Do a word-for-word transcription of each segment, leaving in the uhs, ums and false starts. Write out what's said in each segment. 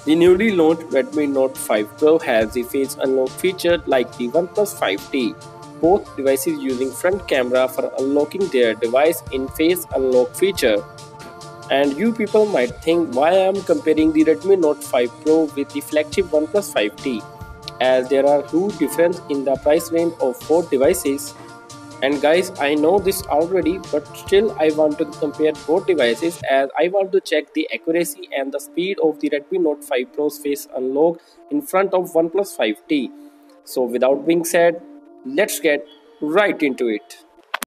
The newly launched Redmi Note five Pro has the face unlock feature like the OnePlus five T. Both devices using front camera for unlocking their device in face unlock feature. And you people might think why I am comparing the Redmi Note five Pro with the flagship OnePlus five T, as there are huge difference in the price range of both devices. And guys, I know this already, but still I want to compare both devices as I want to check the accuracy and the speed of the Redmi Note five Pro's face unlock in front of OnePlus five T. So without being said, let's get right into it.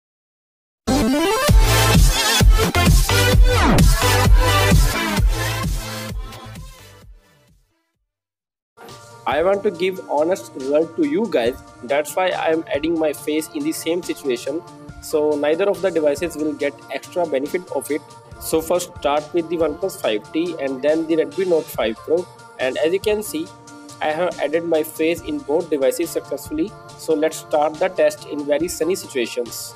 I want to give honest result to you guys. That's why I am adding my face in the same situation. So neither of the devices will get extra benefit of it. So first start with the OnePlus five T and then the Redmi Note five Pro. And as you can see, I have added my face in both devices successfully. So let's start the test in very sunny situations.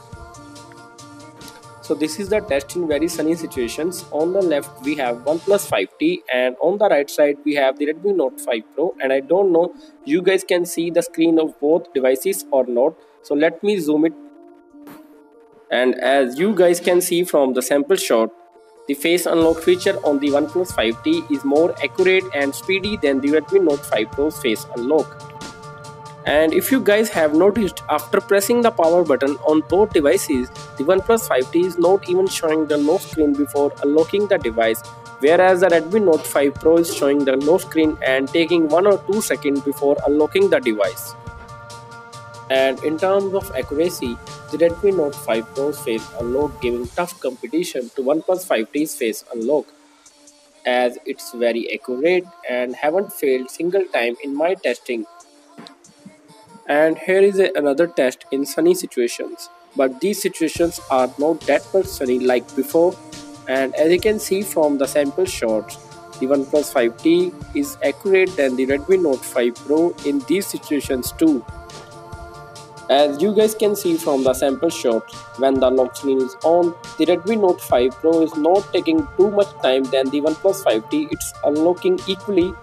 So this is the test in very sunny situations. On the left we have OnePlus five T and on the right side we have the Redmi Note five Pro, and I don't know you guys can see the screen of both devices or not. So let me zoom it, and as you guys can see from the sample shot, the face unlock feature on the OnePlus five T is more accurate and speedy than the Redmi Note five Pro's face unlock. And if you guys have noticed, after pressing the power button on both devices, the OnePlus five T is not even showing the lock screen before unlocking the device, whereas the Redmi Note five Pro is showing the lock screen and taking one or two seconds before unlocking the device. And in terms of accuracy, the Redmi Note five Pro's face unlock giving tough competition to OnePlus five T's face unlock, as it's very accurate and haven't failed single time in my testing. And here is a, another test in sunny situations, but these situations are not that much sunny like before. And as you can see from the sample shots, the OnePlus five T is accurate than the Redmi Note five Pro in these situations too. As you guys can see from the sample shots, when the lock screen is on, the Redmi Note five Pro is not taking too much time than the OnePlus five T, it's unlocking equally.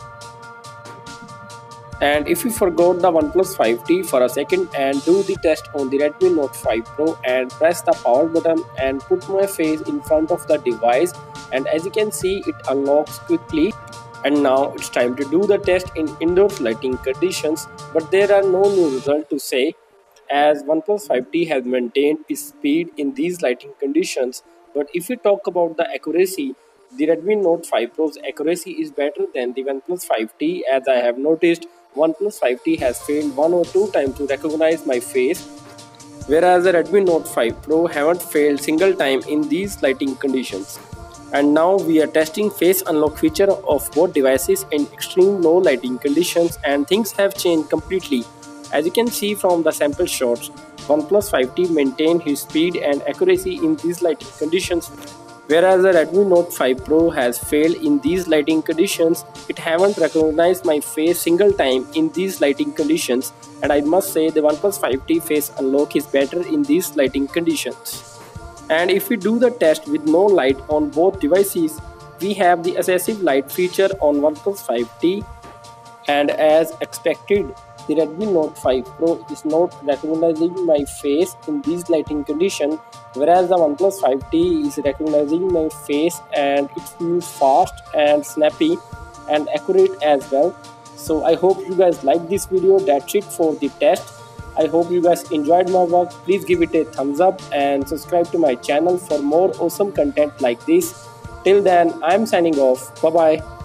And if you forgot the OnePlus five T for a second and do the test on the Redmi Note five Pro and press the power button and put my face in front of the device, and as you can see, it unlocks quickly. And now it's time to do the test in indoor lighting conditions, but there are no new results to say, as OnePlus five T has maintained its speed in these lighting conditions. But if we talk about the accuracy, the Redmi Note five Pro's accuracy is better than the OnePlus five T, as I have noticed OnePlus five T has failed one or two times to recognize my face, whereas the Redmi Note five Pro haven't failed single time in these lighting conditions. And now we are testing face unlock feature of both devices in extreme low lighting conditions, and things have changed completely. As you can see from the sample shots, OnePlus five T maintained his speed and accuracy in these lighting conditions, whereas the Redmi Note five Pro has failed in these lighting conditions. It haven't recognized my face single time in these lighting conditions, and I must say the OnePlus five T face unlock is better in these lighting conditions. And if we do the test with no light on both devices, we have the excessive light feature on OnePlus five T, and as expected, the Redmi Note five Pro is not recognizing my face in these lighting conditions, whereas the OnePlus five T is recognizing my face and it feels fast and snappy and accurate as well. So I hope you guys like this video. That's it for the test. I hope you guys enjoyed my work. Please give it a thumbs up and subscribe to my channel for more awesome content like this. Till then, I'm signing off. Bye bye.